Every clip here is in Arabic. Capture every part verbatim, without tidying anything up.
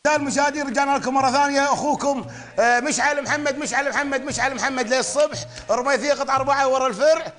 المشاهدين رجعنا لكم مره ثانيه اخوكم مشعل محمد مشعل محمد مشعل محمد للصبح رميثيه قطعه اربعه ورا الفرع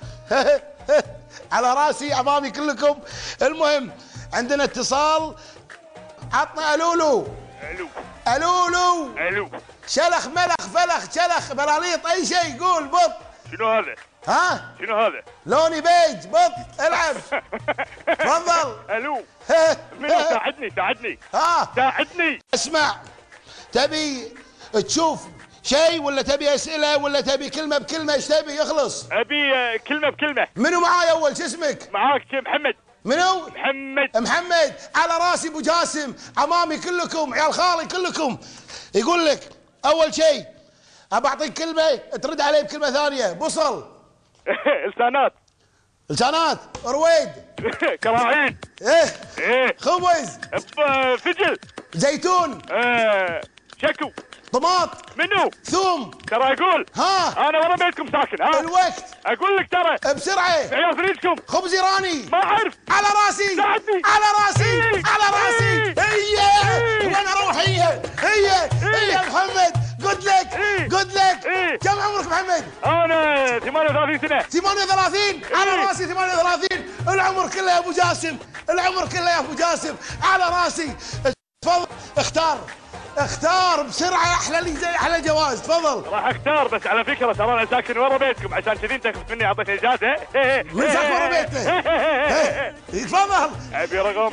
على راسي امامي كلكم. المهم عندنا اتصال، عطنا الولو الو الولو الو شلخ ملخ فلخ شلخ بلاليط اي شيء قول بط. شنو هذا؟ ها؟ شنو هذا؟ لوني بيج بط العب. تفضل. الو منو؟ ساعدني ساعدني ها ساعدني. اسمع، تبي تشوف شيء ولا تبي اسئله ولا تبي كلمه بكلمه؟ ايش تبي يخلص؟ ابي آه، كلمه بكلمه. منو معاي اول؟ شو اسمك؟ معاك محمد. منو؟ محمد. محمد على راسي ابو جاسم، امامي كلكم عيال خالي كلكم. يقول لك اول شيء ابى اعطيك كلمه ترد علي بكلمه ثانيه. بصل. لسانات. لسانات. رويد. كراعين. ايه ايه. خبز. فجل. زيتون. آه. شكو. طماط. منو؟ ثوم. ترى اقول ها انا ورا بيتكم ساكن. ها الوقت اقول لك ترى بسرعه. عيال فريدكم. خبز ايراني. ما اعرف. على راسي ساعدني. على راسي إيه. على راسي. إيه. هي إيه. وين اروح؟ هي هي هي محمد. قلت لك إيه. قلت لك. إيه. كم عمرك محمد؟ انا ثمانية وثلاثين سنه. ثمانية وثلاثين على إيه. راسي. ثمانية وثلاثين العمر كله يا ابو جاسم، العمر كله يا ابو جاسم على راسي. تفضل اختار اختار بسرعه. احلى لي زي احلى جواز. تفضل. راح اختار، بس على فكره ترى انا ساكن ورا بيتكم، عشان كذي انت اخذت مني اعطيتني اجازه. من ساكن ورا بيتنا؟ تفضل. ابي رقم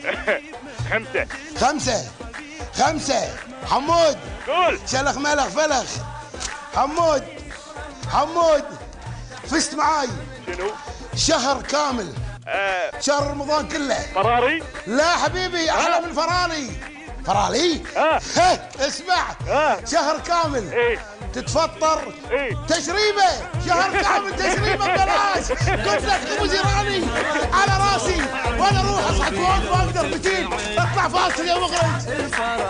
خمسه. خمسه خمسه حمود. قول. شلخ ملخ فلخ. حمود حمود فزت معاي. شنو؟ شهر كامل. آه. شهر رمضان كله. فراري. لا حبيبي احلى آه. من فراري. فراري؟ آه. اسمع. آه. شهر كامل. ايه. تتفطر. ايه. تشريبه. شهر كامل تشريبه ببلاش. قلت لك خبز ايراني على راسي وانا اروح اصحى فوق ما اقدر. متين اطلع فاصل يا مخرج.